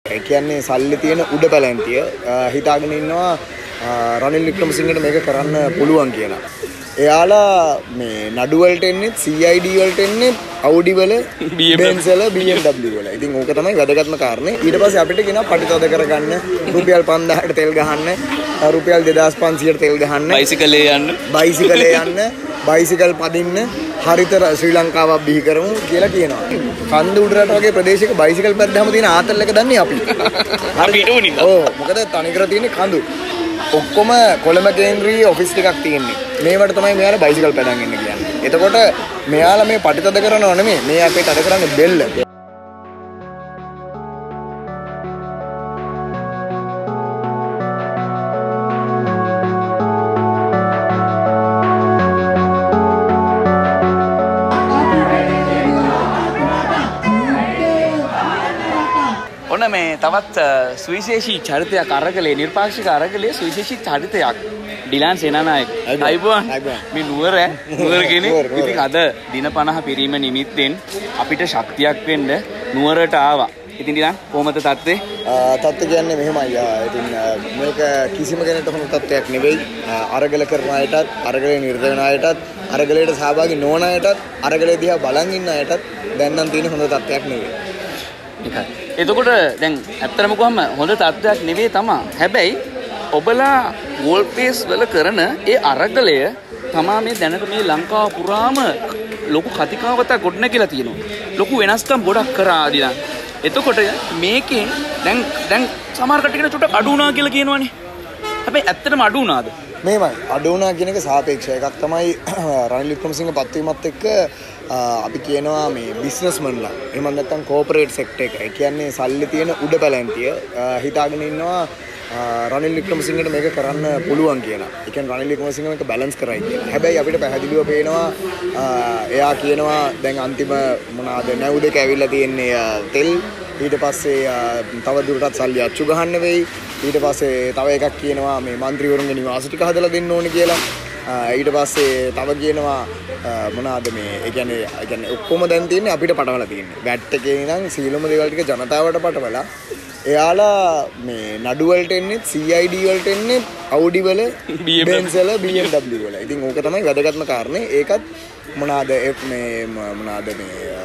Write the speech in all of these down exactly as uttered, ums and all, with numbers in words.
ඒ කියන්නේ සල්ලි තියෙන උඩ පැලැන්තිය හිතාගෙන ඉන්නවා රනිල් වික්‍රමසිංහට මේක කරන්න පුළුවන් කියලා. එයාලා මේ නඩු වලට එන්නේ C I D වලට එන්නේ Audi වල Benz වල B M W වල. ඉතින් ඕක තමයි වැදගත්ම කාරණේ. ඊට පස්සේ අපිට කියනවා පටිතද කරගන්න රුපියල් පන්දාහට තෙල් ගහන්න, රුපියල් දෙදාස් පන්සීයට තෙල් ගහන්න, බයිසිකලේ යන්න, බයිසිකලේ යන්න, බයිසිකල් පදින්න, හරිත ශ්‍රී ලංකාවක් බිහි කරමු කියලා කියනවා. කන්ද උඩරට වගේ ප්‍රදේශයක බයිසිකල් පැද්දාම තියෙන ආතල් එක දන්නේ අපි. අපි හිටුනින්ද? ඔව්. මොකද තනිකර තියෙන්නේ කඳු. ඔක්කොම කොළඹ කේන්ද්‍රීය ඔෆිස් ටිකක් තියෙන්නේ. මේවට තමයි මෙයාලා බයිසිකල් පැදන් ඉන්න කියන්නේ. එතකොට මෙයාලා මේ පටිතද කරනව නෙමෙයි. මේ අපේ තද කරන්නේ බෙල්ල. ඔන්න මේ තවත් සුවිශේෂී චරිතයක් අරගලේ නිර්පාක්ෂික අරගලේ සුවිශේෂී චරිතයක් ඩිලාන් සේනානායක. අයිබෝන් මේ නුවර නුවර කෙනෙක්. ඉතින් අද දින පනහ පිරීම නිමිත්තෙන් අපිට ශක්තියක් වෙන්න නුවරට ආවා. ඉතින් ඩිලාන් කොහමද තත්ත්වේ? තත්ත්වය කියන්නේ මෙහෙමයි. ඉතින් මේක කිසිම කෙනෙකුට හොඳ තත්ත්වයක් නෙවෙයි. අරගල කරන අයටත්, අරගලේ නිරත වෙන අයටත්, අරගලයට සහභාගී නොවන අයටත්, අරගලේ දිහා බලන් ඉන්න අයටත් දැන් නම් තියෙන හොඳ තත්ත්වයක් නෙවෙයි. එතකොට දැන් ඇත්තටම කොහම හොඳ තත්ත්වයක් නෙවෙයි තමයි. හැබැයි ඔබලා වෝල් පේස් වල කරන ඒ අරගලය තමා මේ දැනට මේ ලංකාව පුරාම ලොකු කතිකාවතක් ගොඩනැගිලා තියෙනවා. ලොකු වෙනස්කම් ගොඩක් කරා ආදිලා. එතකොට මේකෙන් දැන් දැන් සමහර කට්ටියකට චුට්ටක් අඩු වුණා කියලා කියනවනේ. හැබැයි ඇත්තටම අඩු වුණාද? මේමයි අඩු වුණා කියන එක සාපේක්ෂ එකක් තමයි. රනිල් වික්‍රමසිංහ පත් වීමත් එක්ක අපි කියනවා මේ බිස්නස්මන්ලා එහෙම නැත්නම් කෝපරේට් සෙක්ටර් එක. ඒ කියන්නේ සල්ලි තියෙන උඩ පැලැන්තිය හිතාගෙන ඉන්නවා රනිල් වික්‍රමසිංහට මේක කරන්න පුළුවන් කියලා. ඒ කියන්නේ රනිල් වික්‍රමසිංහ මේක බැලන්ස් කරයි කියලා. හැබැයි අපිට පැහැදිලිව පේනවා එයා කියනවා දැන් අන්තිම මොනවාද නැව් දෙක ඇවිල්ලා තියෙන්නේ තෙල්. ඊට පස්සේ තව දුරටත් සල්ලි අච්චු ගහන්න වෙයි. ඊට පස්සේ තව එකක් කියනවා මේ മന്ത്രിවරුන්ගේ නිවාස ටික හදලා දෙන්න ඕනේ කියලා. ඊට පස්සේ තව කියනවා මොනවාද මේ ඒ කියන්නේ ඒ කියන්නේ ඔක්කොම දැන් තියෙන්නේ අපිට පටවලා තියෙන්නේ. වැට් එකේ ඉඳන් සීලම දේවල් ටික ජනතාවට පටවලා එයාලා මේ නඩු වලට එන්නේ C I D වලට එන්නේ Audi වල Benz වල B M W වල. ඉතින් ඕක තමයි වැදගත්ම කාරණේ. ඒකත් මොනවාද මේ මොනවාද මේ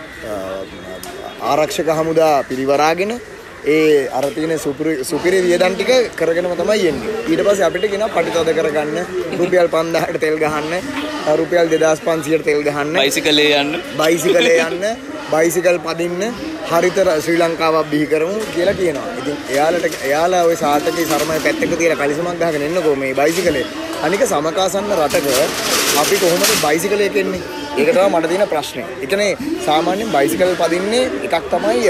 ආරක්ෂක හමුදා පිරිවරාගෙන ඒ අර තියෙන සුපිරි වියදම් ටික කරගෙනම තමයි යන්නේ. ඊට පස්සේ අපිට කියනවා පටිතද කරගන්න, රුපියල් පන්දාහට තෙල් ගහන්න, රුපියල් දෙදාස් පන්සීයට තෙල් ගහන්න, බයිසිකලේ යන්න, බයිසිකලේ යන්න, බයිසිකල් පදින්න, හරිත ශ්‍රී ලංකාවක් බිහි කරමු කියලා කියනවා. ඉතින් එයාලට එයාලා ওই සාටකේ සරමයි පැත්තක තියලා කලිසමක් ගහගෙන එන්නකෝ මේ බයිසිකලේ. අනික සමකාසන්න රටක අපි කොහොමද බයිසිකලේ එකෙන්නේ? ඒක තමයි මට තියෙන ප්‍රශ්නේ. ඒ කියන්නේ සාමාන්‍යයෙන් බයිසිකල් පදින්නේ එකක් තමයි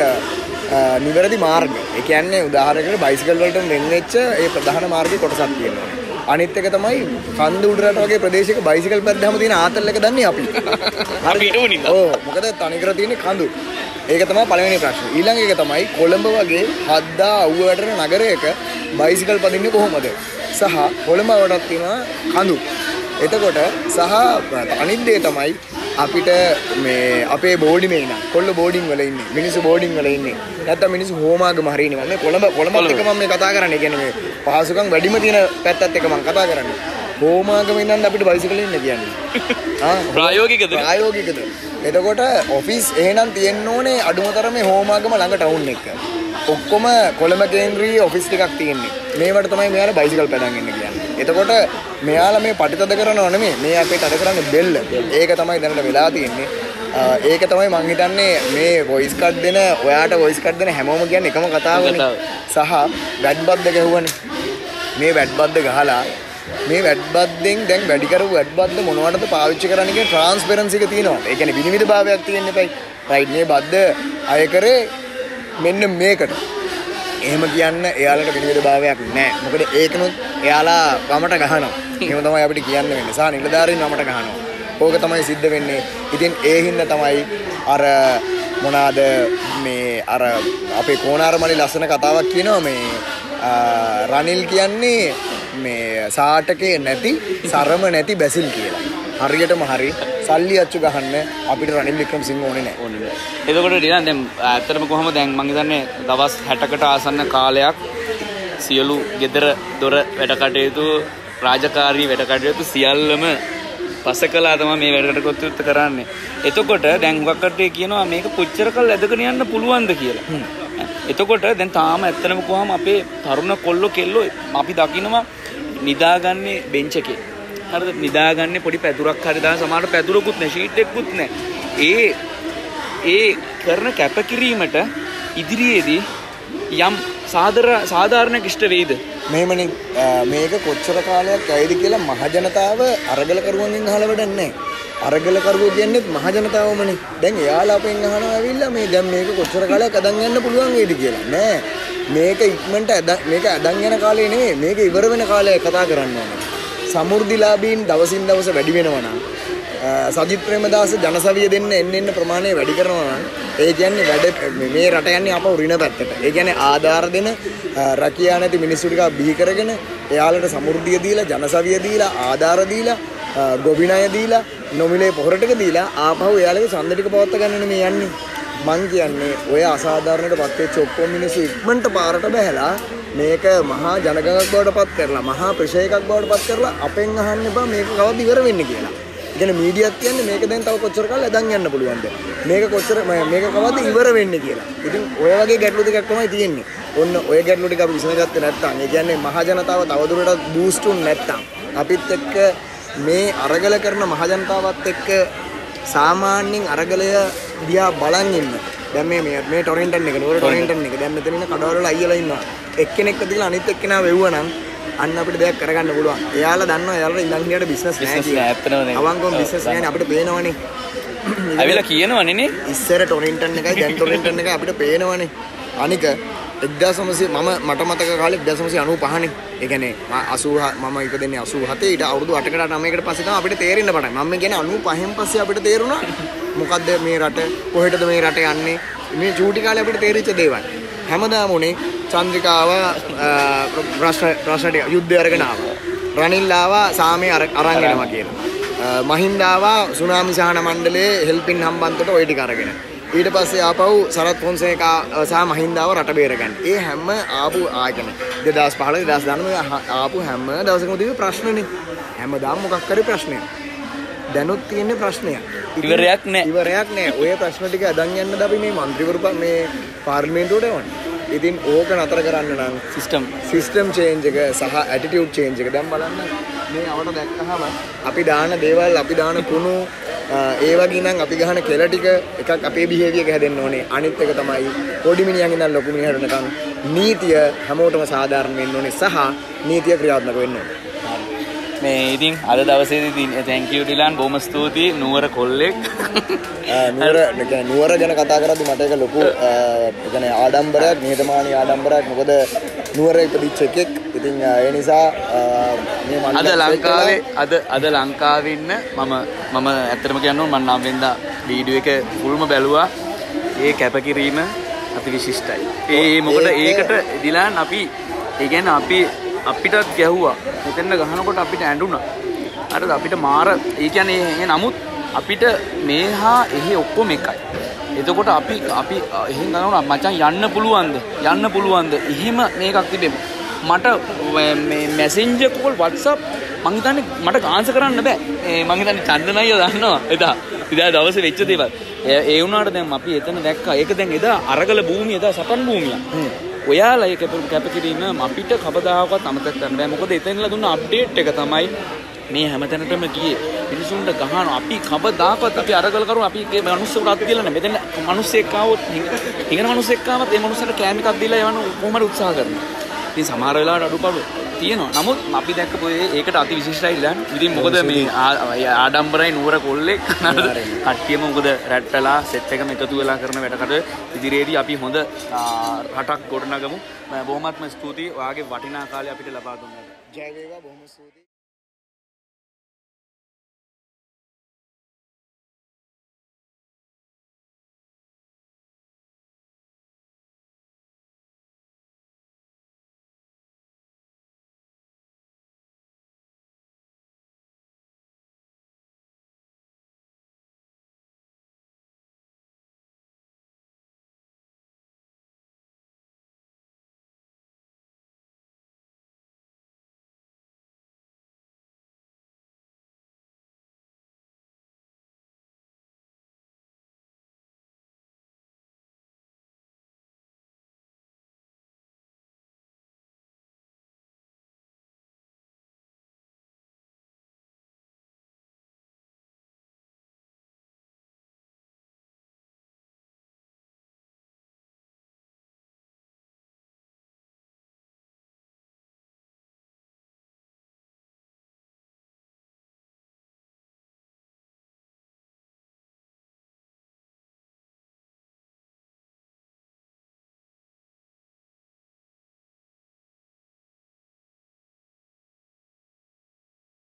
නිවැරදි මාර්ග. ඒ කියන්නේ උදාහරණයකට බයිසිකල් වලට වෙන් වෙච්ච ඒ ප්‍රධාන මාර්ගයේ කොටසක් තියෙනවා. අනිත් එක තමයි කන්ද උඩරට වගේ ප්‍රදේශයක බයිසිකල් පැද්දාම තියෙන ආතල් එක දන්නේ අපි. අපි හිටුනින්ද? ඔව්. මොකද තනිකර තියෙන්නේ කඳු. ඒක තමයි පළවෙනි ප්‍රශ්නේ. ඊළඟ එක තමයි කොළඹ වගේ හද්දා අවුව වැටෙන නගරයක බයිසිකල් පදින්නේ කොහොමද? සහ කොළඹ වලට තියෙනවා කඳු. එතකොට සහ අනිත් දේ තමයි අපිට මේ අපේ බෝඩිමේ ඉන්න කොල්ල බෝඩින් වල ඉන්නේ මිනිස්සු බෝඩින් වල ඉන්නේ නැත්නම් මිනිස්සු හෝමාගම හරිනේ මම මේ කොළඹ කොළඹත් එක මම මේ කතා කරන්නේ කියන්නේ මේ පහසුකම් වැඩිම තියෙන පැත්තත් එක මම කතා කරන්නේ හෝමාගම ඉන්නත් අපිට බයිසිකලෙ ඉන්න කියන්නේ ආ ප්‍රායෝගිකද ප්‍රායෝගිකද එතකොට ඔෆිස් එහෙනම් තියෙන්න ඕනේ අඩුමතරමේ හෝමාගම ළඟ ටවුන් එක ඔක්කොම කොළඹ කේන්ද්‍රීය ඔෆිස් ටිකක් තියෙන්නේ මේවට තමයි මෙයාලා බයිසිකල් පැදන් ඉන්න කියන්නේ එතකොට මෙයාලා මේ පටිතද කරනව නෙමෙයි මේ අපේ තද කරන්නේ බෙල්ල. ඒක තමයි දැනට වෙලා තියෙන්නේ. ඒක තමයි මං හිතන්නේ මේ වොයිස් කට් දෙන ඔයාට වොයිස් කට් දෙන හැමෝම කියන්නේ එකම කතාවනේ. සහ වැට් බද්ද ගැහුවනේ. මේ වැට් බද්ද ගහලා මේ වැට් බද්දෙන් දැන් වැඩි කරපු වැට් බද්ද මොනවටද පාවිච්චි කරන්න කියන ට්‍රාන්ස්පරන්සි එක තියෙනවා. ඒ කියන්නේ විනිවිද භාවයක් තියෙන්න එපයි. රයිට් මේ බද්ද අය කරේ මෙන්න මේකට. එහෙම කියන්න එයාලට විනිවිද භාවයක් නැහැ. මොකද ඒකනොත් එයාලා වමට ගහනවා. එහෙම තමයි අපිට කියන්න වෙන්නේ. සා නිලධාරීන් වමට ගහනවා. ඕක තමයි සිද්ධ වෙන්නේ. ඉතින් ඒ හින්දා තමයි අර මොනවාද මේ අර අපේ කොණාරමණි ලස්සන කතාවක් කියනවා මේ රනිල් කියන්නේ මේ සාටකේ නැති සරම නැති බැසිල් කියලා. හරියටම හරි සල්ලි අච්චු ගහන්න අපිට රනිල් වික්‍රමසිංහ ඕනේ නැහැ. ඕනේ නැහැ. එතකොට ඩිලන් දැන් ඇත්තටම කොහොමද දැන් මම හිතන්නේ දවස් හැටකට ආසන්න කාලයක් සියලු gedara දොර වැඩ කටයුතු රාජකාරී වැඩ කටයුතු සියල්ලම පස කළා තමයි මේ වැඩකට කොත්තුත් කරන්නේ. එතකොට දැන් හුඟක් කට්ටිය කියනවා මේක කොච්චර කල් ඇදගෙන යන්න පුළුවන්ද කියලා. එතකොට දැන් තාම ඇත්තටම කොහොම අපේ තරුණ කොල්ලෝ කෙල්ලෝ අපි දකිනවා නිදාගන්නේ බෙන්ච් එකේ. හරිද? නිදාගන්නේ පොඩි පැදුරක් හරි දාන සමහරට පැදුරකුත් නැහැ, ෂීට් එකකුත් නැහැ. ඒ ඒ කරන කැපකිරීමට ඉදිරියේදී යම් සාදර සාධාරණයක් ඉෂ්ට වෙයිද? මෙහෙමනේ මේක කොච්චර කාලයක් ඇයිද කියලා මහජනතාව අරගල කරුවන්ගෙන් අහලා වැඩක් නැහැ. අරගල කරුවෝ කියන්නේ මහජනතාවමනේ. දැන් එයාලා අපෙන් අහනවා ඇවිල්ලා මේ දැන් මේක කොච්චර කාලයක් අදන් යන්න පුළුවන් වේද කියලා. නෑ. මේක ඉක්මනට මේක අදන් යන කාලේ නෙමෙයි. මේක ඉවර වෙන කාලය කතා කරන්න ඕනේ. සමෘද්ධිලාභීන් දවසින් දවස වැඩි වෙනවා නම් සජිත් ප්‍රේමදාස ජනසවිය දෙන්න එන්න එන්න ප්‍රමාණය වැඩි කරනවා නම් ඒ කියන්නේ වැඩ මේ රට යන්නේ අපව ඍණ පැත්තට. ඒ කියන්නේ ආධාර දෙන රැකියා නැති මිනිස්සු ටික බිහි කරගෙන එයාලට සමෘද්ධිය දීලා ජනසවිය දීලා ආධාර දීලා ගොවිණය දීලා නොමිලේ පොහොර ටික දීලා ආපහු එයාලගේ ඡන්ද ටික පවත්ත ගන්න නෙමෙයි යන්නේ. මං කියන්නේ ඔය අසාධාරණයටපත් වෙච්ච ඔක්කොම මිනිස්සු ඉක්මනට පාරට බහැලා මේක මහා ජනගහනක් බවට පත් කරලා මහා ප්‍රශේකයක් බවට පත් කරලා අපෙන් අහන්න එපා මේක කවද ඉවර වෙන්නේ කියලා. ඉතින් මීඩියාත් කියන්නේ මේක දැන් තව කොච්චර කාලෙ අදන් යන්න පුළුවන්ද? මේක කොච්චර මේක කවද ඉවර වෙන්නේ කියලා. ඉතින් ඔය වගේ ගැටලු ටිකක් තමයි තියෙන්නේ. ඔන්න ඔය ගැටලු ටික අපි විසඳගත්තේ නැත්නම් ඒ කියන්නේ මහා ජනතාව තවදුරටත් බූස්ට් උන් නැත්නම් අපිත් එක්ක මේ අරගල කරන මහා ජනතාවත් එක්ක සාමාන්‍යයෙන් අරගලය දිහා බලන් ඉන්න. දැන් මේ මේ ටොරෙන්ටන් එක නුවර ටොරෙන්ටන් එක දැන් මෙතන ඉන්න කඩවල අයියලා ඉන්නවා. එක්කෙනෙක්ව තියලා අනිත් එක්කෙනා වෙව්වනම් අන්න අපිට දෙයක් කරගන්න පුළුවන්. එයාලා දන්නවා එයාලා ඉඳන් හිටියට බිස්නස් නැහැ කියලා. අවංකවම බිස්නස් නැහැනේ අපිට පේනවනේ. අවිලා කියනවනේ නේ. ඉස්සර ටොරෙන්ටන් එකයි දැන් ටොරෙන්ටන් එකයි අපිට පේනවනේ. අනික එක්දාස් නවසිය මම මට මතක කාලේ එක්දාස් නවසිය අනූපහ නේ. ඒ කියන්නේ අසූ මම ඉපදෙන්නේ අසූ හතේ ඊට අවුරුදු අටකට නවයකට පස්සේ තමයි අපිට තේරෙන්න පටන්. මම කියන්නේ අනූපහෙන් පස්සේ අපිට තේරුණා මොකද්ද මේ රට කොහෙටද මේ රට යන්නේ. මේ චූටි කාලේ අපිට තේරිච්ච දේවල්. හැමදාම උනේ චන්ද්‍රිකාව රාෂ්ට්‍ර රාෂ්ට්‍රීය යුද්ධය අරගෙන ආවා. රනිල් ආවා සාමයේ අරන් එනවා කියලා. මහින්ද ආවා සුනාමි සහන මණ්ඩලයේ හෙල්පින් හම්බන්තොට ওই ටික අරගෙන. ඊට පස්සේ ආපහු සරත් ෆොන්සේකා සහ මහින්ද ආව රට බේරගන්න. ඒ හැම ආපු ආයතන දෙදාස් පහළ දෙදාස් දහනවය ආපු හැම දවසකම තිබු ප්‍රශ්නනේ. හැමදාම මොකක් කරේ ප්‍රශ්නයක්. දැනුත් තියෙන්නේ ප්‍රශ්නයක්. ඉවරයක් නැහැ. ඉවරයක් නැහැ. ඔය ප්‍රශ්න ටික අදන් යන්නද අපි මේ മന്ത്രിවරු මේ පාර්ලිමේන්තුවට එවන්නේ. ඉතින් ඕක නතර කරන්න නම් සිස්ටම් සිස්ටම් චේන්ජ් එක සහ ඇටිටියුඩ් චේන්ජ් එක දැන් බලන්න මේ අවට දැක්කහම අපි දාන දේවල් අපි දාන කුණු ඒ වගේ නම් අපි ගහන කෙල ටික එකක් අපේ බිහේවියර් එක හැදෙන්න ඕනේ. අනිත් එක තමයි පොඩි මිනිහන් ඉඳන් ලොකු මිනිහට යනකම් නීතිය හැමෝටම සාධාරණ වෙන්න ඕනේ සහ නීතිය ක්‍රියාත්මක වෙන්න ඕනේ. මේ ඉතින් අද දවසේදී thank you ඩිලන් බොහොම ස්තුතියි නුවර කොල්ලෙක්. නුවර නුවර ගැන කතා කරද්දි මට ඒක ලොකු ඒ කියන්නේ ආඩම්බරයක් නිහතමානී ආඩම්බරයක්. මොකද නුවර ඉපදිච්ච එකෙක්. ඉතින් ඒ නිසා මේ මම අද ලංකාවේ අද අද ලංකාවේ ඉන්න මම මම ඇත්තටම කියන්න ඕන මම නම් වෙනදා වීඩියෝ එක මුල්ම බැලුවා. ඒ කැපකිරීම අති විශිෂ්ටයි. ඒ මොකද ඒකට ඩිලන් අපි ඒ කියන්නේ අපි අපිටත් ගැහුවා. මෙතන ගහනකොට අපිට ඇඬුණා. අර අපිට මාර ඒ කියන්නේ නමුත් අපිට මේහා එහි ඔක්කොම එකයි. එතකොට අපි අපි එහෙන් ගන්නවා මචං යන්න පුළුවන්ද? යන්න පුළුවන්ද? එහෙම මේකක් තිබෙම. මට මේ මැසෙන්ජර් කෝල් WhatsApp මං හිතන්නේ මට ආන්සර් කරන්න බෑ. ඒ මං හිතන්නේ චන්දනයිය දන්නවා. එදා ඉදා දවසේ වෙච්ච දේවල්. ඒ වුණාට දැන් අපි එතන දැක්කා. ඒක දැන් එදා අරගල භූමිය එදා සපන් භූමිය. ඔයාලා ඒක කැපකිරීම අපිට කවදාකවත් අමතක කරන්න බෑ. මොකද එතනලා දුන්න අප්ඩේට් එක තමයි මේ හැමතැනටම ගියේ. මිනිසුන්ට ගහනවා අපි කවදාකවත් අපි අරගල කරු අපි ඒ මිනිස්සුන්ට අත් කියලා නැහැ. මෙතන මිනිස්සෙක් ආවොත් හිඟන මිනිස්සෙක් ආවත් ඒ මිනිස්සුන්ට කෑම එකක් දීලා යවන්න කොහොමද උත්සාහ කරන්නේ. ඉතින් සමහර වෙලාවට අඩුපාඩු තියෙනවා. නමුත් අපි දැක්කපු ඒකට අති විශිෂ්ටයි ඉලන්. ඉතින් මොකද මේ ආඩම්බරයි නුවර කොල්ලෙක් කට්ටියම මොකද රැට්ටලා සෙට් එකම එකතු වෙලා කරන වැඩකට ඉදිරියේදී අපි හොඳ රටක් ගොඩනගමු. බොහොමත්ම ස්තුතියි. ඔයාගේ වටිනා කාලය අපිට ලබා දුන්නාට. ජය වේවා. බොහොම ස්තුතියි.